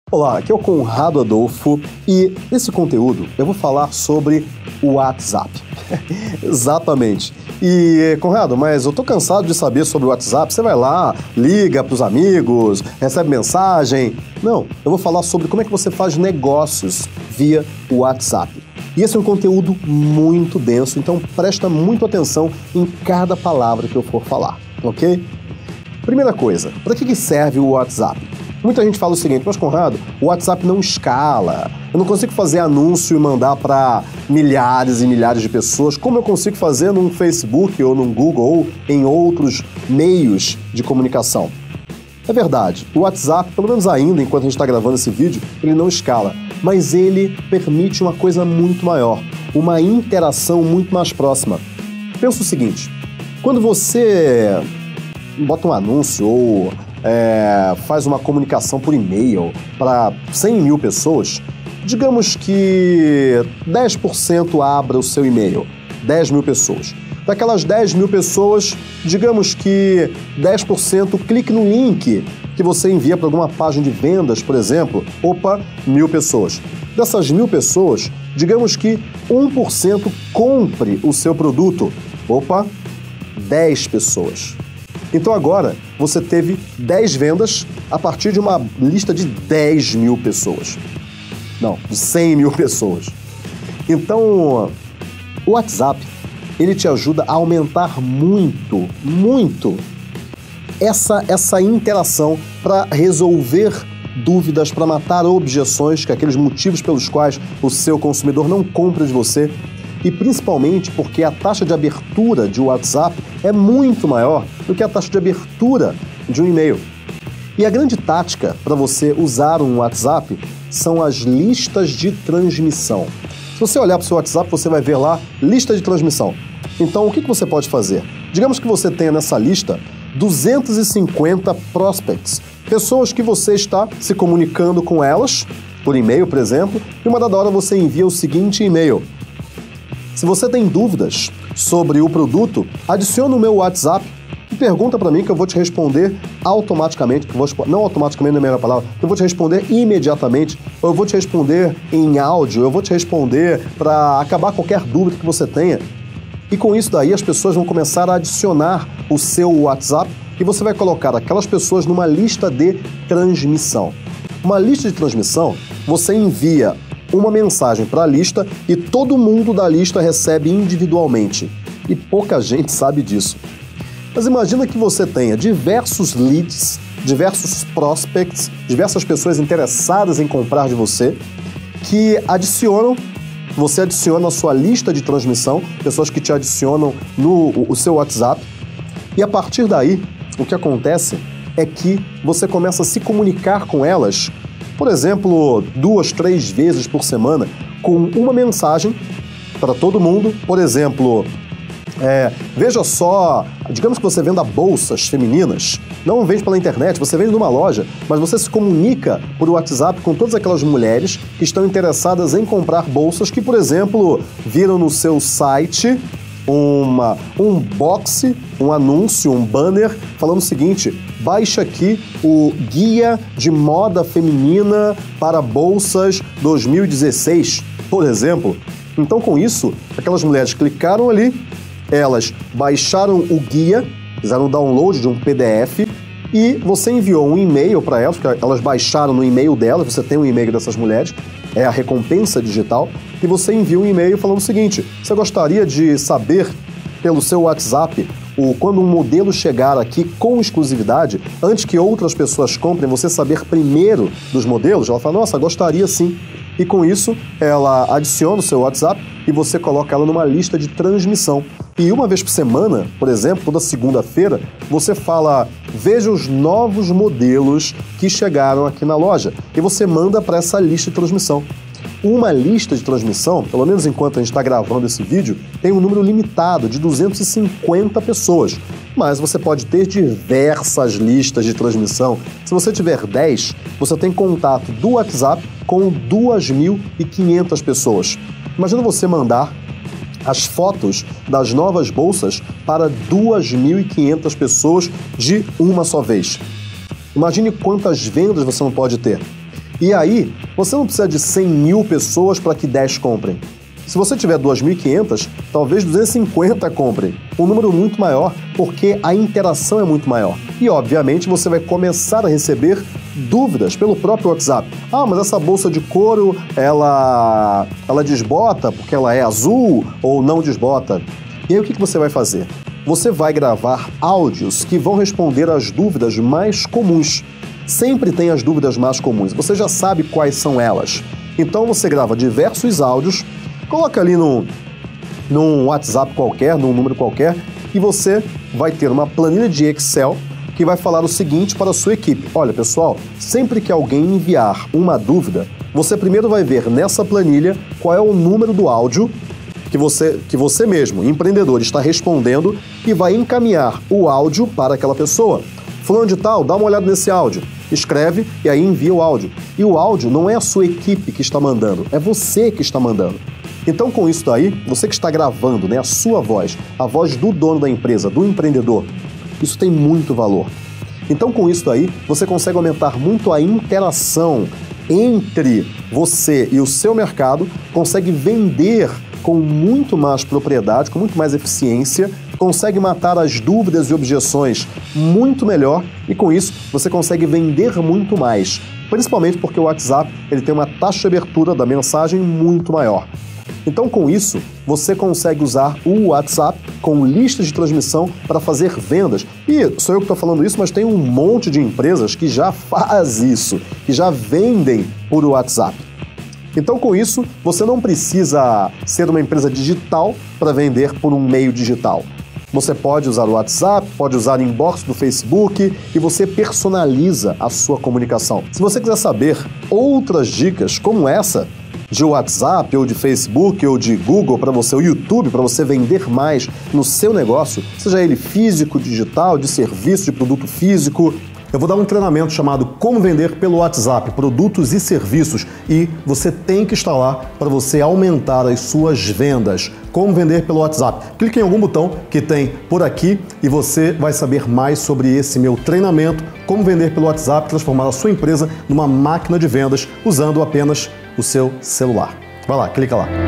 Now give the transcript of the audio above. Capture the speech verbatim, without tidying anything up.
Olá, aqui é o Conrado Adolfo e nesse conteúdo eu vou falar sobre o WhatsApp. Exatamente. E, Conrado, mas eu tô cansado de saber sobre o WhatsApp. Você vai lá, liga pros amigos, recebe mensagem. Não, eu vou falar sobre como é que você faz negócios via o WhatsApp. E esse é um conteúdo muito denso, então presta muito atenção em cada palavra que eu for falar, ok? Primeira coisa, para que que serve o WhatsApp? Muita gente fala o seguinte, mas Conrado, o WhatsApp não escala, eu não consigo fazer anúncio e mandar para milhares e milhares de pessoas, como eu consigo fazer num Facebook ou num Google ou em outros meios de comunicação. É verdade, o WhatsApp, pelo menos ainda, enquanto a gente está gravando esse vídeo, ele não escala, mas ele permite uma coisa muito maior, uma interação muito mais próxima. Pensa o seguinte, quando você bota um anúncio ou É, faz uma comunicação por e-mail para cem mil pessoas, digamos que dez por cento abra o seu e-mail, dez mil pessoas. Daquelas dez mil pessoas, digamos que dez por cento clique no link que você envia para alguma página de vendas, por exemplo, opa, mil pessoas. Dessas mil pessoas, digamos que um por cento compre o seu produto, opa, dez pessoas. Então agora você teve dez vendas a partir de uma lista de dez mil pessoas. Não, de cem mil pessoas. Então, o WhatsApp, ele te ajuda a aumentar muito, muito essa, essa interação para resolver dúvidas, para matar objeções, que é aqueles motivos pelos quais o seu consumidor não compra de você. E principalmente porque a taxa de abertura de WhatsApp é muito maior do que a taxa de abertura de um e-mail. E a grande tática para você usar um WhatsApp são as listas de transmissão. Se você olhar para o seu WhatsApp, você vai ver lá lista de transmissão. Então, o que que você pode fazer? Digamos que você tenha nessa lista duzentos e cinquenta prospects, pessoas que você está se comunicando com elas, por e-mail, por exemplo, e uma dada hora você envia o seguinte e-mail. Se você tem dúvidas sobre o produto, adicione o meu WhatsApp e pergunta para mim que eu vou te responder automaticamente, que eu vou, não automaticamente na primeira palavra, que eu vou te responder imediatamente, ou eu vou te responder em áudio, eu vou te responder para acabar qualquer dúvida que você tenha. E com isso daí as pessoas vão começar a adicionar o seu WhatsApp e você vai colocar aquelas pessoas numa lista de transmissão. Uma lista de transmissão, você envia uma mensagem para a lista e todo mundo da lista recebe individualmente. E pouca gente sabe disso. Mas imagina que você tenha diversos leads, diversos prospects, diversas pessoas interessadas em comprar de você, que adicionam, você adiciona a sua lista de transmissão, pessoas que te adicionam no o seu WhatsApp, e a partir daí, o que acontece é que você começa a se comunicar com elas, por exemplo, duas, três vezes por semana, com uma mensagem para todo mundo. Por exemplo, é, veja só, digamos que você venda bolsas femininas, não vende pela internet, você vende numa loja, mas você se comunica por WhatsApp com todas aquelas mulheres que estão interessadas em comprar bolsas que, por exemplo, viram no seu site Uma, um box, um anúncio, um banner falando o seguinte: baixa aqui o Guia de Moda Feminina para Bolsas dois mil e dezesseis, por exemplo. Então, com isso, aquelas mulheres clicaram ali, elas baixaram o guia, fizeram o download de um P D F e você enviou um e-mail para elas, porque elas baixaram no e-mail delas, você tem um e-mail dessas mulheres, é a recompensa digital, e você envia um e-mail falando o seguinte: você gostaria de saber pelo seu WhatsApp o, quando um modelo chegar aqui com exclusividade, antes que outras pessoas comprem, você saber primeiro dos modelos? Ela fala, nossa, gostaria sim. E com isso, ela adiciona o seu WhatsApp e você coloca ela numa lista de transmissão. E uma vez por semana, por exemplo, toda segunda-feira, você fala, veja os novos modelos que chegaram aqui na loja. E você manda para essa lista de transmissão. Uma lista de transmissão, pelo menos enquanto a gente está gravando esse vídeo, tem um número limitado de duzentas e cinquenta pessoas. Mas você pode ter diversas listas de transmissão. Se você tiver dez, você tem contato do WhatsApp com duas mil e quinhentas pessoas. Imagina você mandar as fotos das novas bolsas para duas mil e quinhentas pessoas de uma só vez. Imagine quantas vendas você não pode ter. E aí, você não precisa de cem mil pessoas para que dez comprem. Se você tiver duas mil e quinhentas, talvez duzentas e cinquenta comprem. Um número muito maior, porque a interação é muito maior. E, obviamente, você vai começar a receber dúvidas pelo próprio WhatsApp. Ah, mas essa bolsa de couro, ela, ela desbota porque ela é azul ou não desbota? E aí, o que você vai fazer? Você vai gravar áudios que vão responder às dúvidas mais comuns. Sempre tem as dúvidas mais comuns. Você já sabe quais são elas. Então, você grava diversos áudios, coloca ali num, num WhatsApp qualquer, num número qualquer, e você vai ter uma planilha de Excel que vai falar o seguinte para a sua equipe. Olha, pessoal, sempre que alguém enviar uma dúvida, você primeiro vai ver nessa planilha qual é o número do áudio que você, que você mesmo, empreendedor, está respondendo e vai encaminhar o áudio para aquela pessoa. Fulano de tal, dá uma olhada nesse áudio. Escreve e aí envia o áudio. E o áudio não é a sua equipe que está mandando, é você que está mandando. Então, com isso daí, você que está gravando, né, a sua voz, a voz do dono da empresa, do empreendedor, isso tem muito valor. Então, com isso daí, você consegue aumentar muito a interação entre você e o seu mercado, consegue vender com muito mais propriedade, com muito mais eficiência, consegue matar as dúvidas e objeções muito melhor e, com isso, você consegue vender muito mais. Principalmente porque o WhatsApp ele tem uma taxa de abertura da mensagem muito maior. Então, com isso, você consegue usar o WhatsApp com listas de transmissão para fazer vendas. E sou eu que estou falando isso, mas tem um monte de empresas que já faz isso, que já vendem por WhatsApp. Então, com isso, você não precisa ser uma empresa digital para vender por um meio digital. Você pode usar o WhatsApp, pode usar inbox do Facebook e você personaliza a sua comunicação. Se você quiser saber outras dicas como essa, de WhatsApp, ou de Facebook, ou de Google para você, o YouTube para você vender mais no seu negócio, seja ele físico, digital, de serviço, de produto físico. Eu vou dar um treinamento chamado Como Vender pelo WhatsApp, Produtos e Serviços, e você tem que estar lá para você aumentar as suas vendas. Como Vender pelo WhatsApp. Clique em algum botão que tem por aqui e você vai saber mais sobre esse meu treinamento, Como Vender pelo WhatsApp, transformar a sua empresa numa máquina de vendas usando apenas o seu celular. Vai lá, clica lá.